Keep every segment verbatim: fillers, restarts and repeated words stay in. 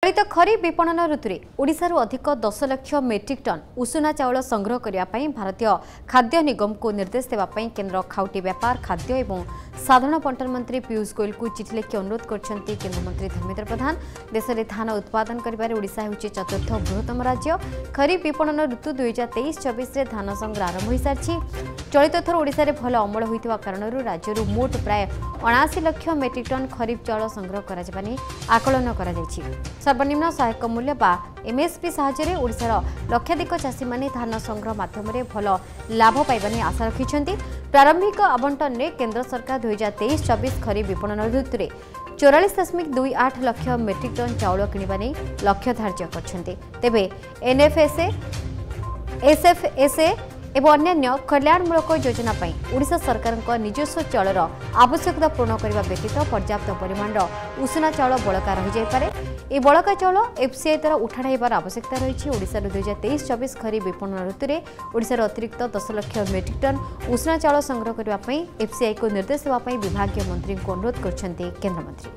चलित खरीफ विपणन ऋतु में ओडिशारू अधिक दस लाख मेट्रिक टन उषुना चाउल संग्रह करने भारतीय खाद्य निगम को निर्देश देवाई केन्द्र खाउटी व्यापार खाद्य और साधारण बंटन मंत्री पीयूष गोयल को चिठी लिखि अनुरोध करछन्ती केन्द्रमंत्री धर्मेन्द्र प्रधान। देश में धान उत्पादन करिबारे ओडिशा होछि चतुर्थ बृहत्तम राज्य। खरीफ विपणन ऋतु दुई हजार तेईस चौबीस धान संग्रह आरंभ हो सारी। चलित थर ओडिशा रे भल अमल होइतिबा कारणरू राज्यरू मोट प्राय अणाशी लाख मेट्रिक टन खरीफ चाउल संग्रह करा जिबानी आकलन करा जायछि। सर्वनिम्न सहायक मूल्य बा एमएसपी साहाय्य ओडिशार लक्षाधिक चाषी माने धान संग्रह माध्यम भल लाभ पाइबानी आशा रखिछन्ति। प्रारंभिक आवंटन में केन्द्र सरकार दुई हजार तेईस चौबीस खरीफ विपणन ऋतु में चौरालीस दशमिक दुई आठ लाख मेट्रिक टन चाउल किणवा नहीं लक्ष्य धार्य करछन्ति। तेबे एनएफएसए एसएफएसए एवं अन्य कल्याणमूलक योजना ओडिशा सरकार निजस्व चाउलर आवश्यकता पूर्ण करने व्यतीत पर्याप्त परिमाण उषुना चाउल बलका रही जापे। यह बलका चाउल एफसीआई द्वारा उठाण होबार आवश्यकता रही। ओडिशा दुई हजार तेईस चौबीस खरीफ विपणन ऋतु में ओडिशार अतिरिक्त दस लाख मेट्रिक टन उषुना चाउल संग्रह करने एफसीआई को निर्देश देवाई विभागीय मंत्री को अनुरोध करछन्ती केन्द्रमंत्री।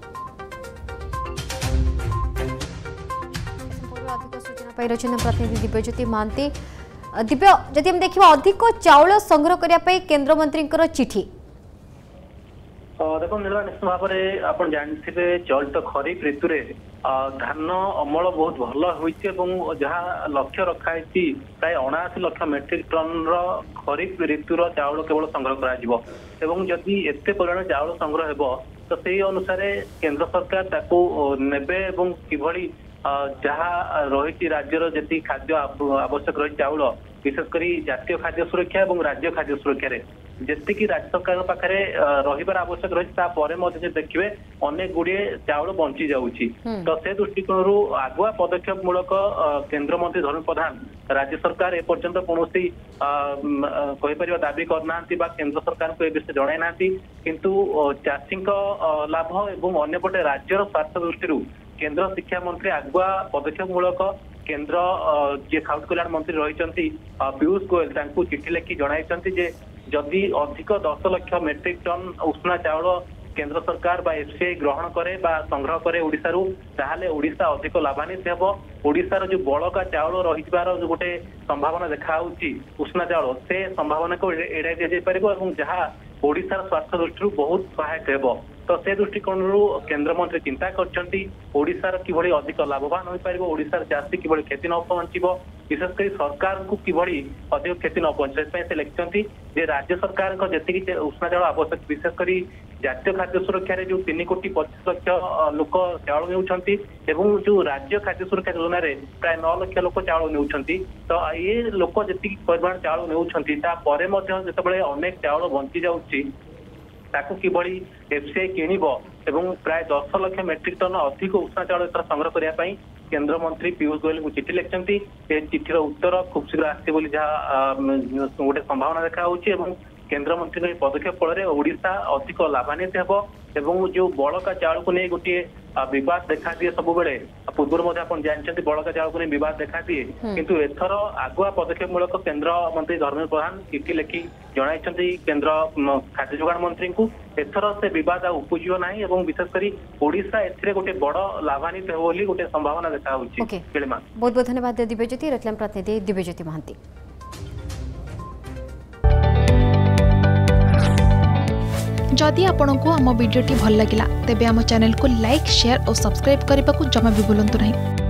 अधिक सूचना पाई रहिछन्ती प्रतिनिधि दिव्यज्योति महांती। दिव्य जदि हम देखा अधिक चाउल संग्रह करने केन्द्र मंत्री चिठी देखो नीला निश्चित भाव में आप जानते चलित खरीफ ऋतु में धान अमल बहुत भल होती जहाँ लक्ष्य रखाई प्राय अणाशी लाख मेट्रिक टन खरीफ ऋतुर चाउल केवल संग्रह करी एत परिमाण चाउल संग्रह हो तो से अनुसार केन्द्र सरकार नेबे कि जहाँ रही राज्यर जी खाद्य आवश्यक रही चाउल विशेषकर जातीय खाद्य सुरक्षा और राज्य खाद्य सुरक्षा जी राज्य सरकार पाखे रही आवश्यक रही देखिए अनेक गुड़िए चाउल बंची जाऊँगी। तो से दृष्टिकोण आगुआ पदक्षेप मूलक केन्द्र मंत्री धर्मेन्द्र प्रधान राज्य सरकार एपर्यंत कौन कहीपर दाबी करना केन्द्र सरकार को विषय जन ना किंतु चाषी लाभ और अन्यपटे राज्यर स्वार्थ दृष्टि केन्द्र शिक्षा मंत्री आगुआ पदक्षेप मूलक केन्द्र जी खाउटी कल्याण मंत्री रही पीयूष गोयल चिठी लिखि जणाई जे जदि अधिक दस लाख मेट्रिक टन उषुना चाउल केन्द्र सरकार बा एफसीआई ग्रहण करे बा संग्रह करे ओडिशारू ताहले ओडिशा अधिक लाभान्वित हेबो। ओडिशार जो बलका चाउल रहिबार जो गोटे संभावना देखा उषुना चाउल से संभावना को एड़ाई दि जाय परिबो एवं जहाँ ओडिशार स्वास्थ्य दृष्टि बहुत सहायक हेबो। तो से दृष्टिकोण केन्द्र मंत्री चिंता करछन्ती ओडिशार किभଳି अधिक लाभवान होई परिबो ओडिशार चाषी किभଳି क्षति न पहुंचीबो विशेषकर सरकार को किभଳି अधिक क्षति न पहुंचे से लिखिछन्ती जे राज्य सरकार को जेतिकी उषुना चाउल आवश्यक विशेषकर जातीय खाद्य सुरक्षा रे जो तीन कोटी पच्चीस लाख लोक चाउल नेउछन्ती एवं जो राज्य खाद्य सुरक्षा योजना रे प्राय नौ लाख लोक चाउल नेउछन्ती। तो ये लोक जेतिकी परिमाण चाउल नेउछन्ती ता परे मध्ये जेतेबेले अनेक चाउल बंची जाउछि ताकू किभଳି एफसीआई किणिबो एवं प्राय दस लाख मेट्रिक टन अधिक उषुना चाउल संग्रह करने केन्द्र मंत्री पीयूष गोयल को चिठी लिखिछन्ती। चिठीर उत्तर खूब शीघ्र आसे बोली जहाँ गोटे संभावना देखा केन्द्र मंत्री पदक्षेप फल ओडिशा अधिक लाभान्वित हेबो एवं जो बलका चाउल को नहीं गोटे विवाद देखा दिए सब बेले पूर्व जानते बलका चाउल को नहीं विवाद देखा दिए किंतु एथर आगुआ पदक्षेप मूलक केन्द्र मंत्री धर्मेन्द्र प्रधान चिठी लिखि जणाई केन्द्र खाद्य जोगाण मंत्री को एथर से विवाद उपजिव ना विशेषकर ओडिशा एथिरे गोटे बड़ लाभान्वित हो बोली गोटे संभावना देखा बहुत बहुत धन्यवाद दिव्यज्योति। रखलाम प्रतिनिधि दिव्यज्योति महांती। जदि आपंक आम भिडी भल लगा तेब आम चैनल को लाइक शेयर और सब्सक्राइब करने को जमा भी भूलु नहीं।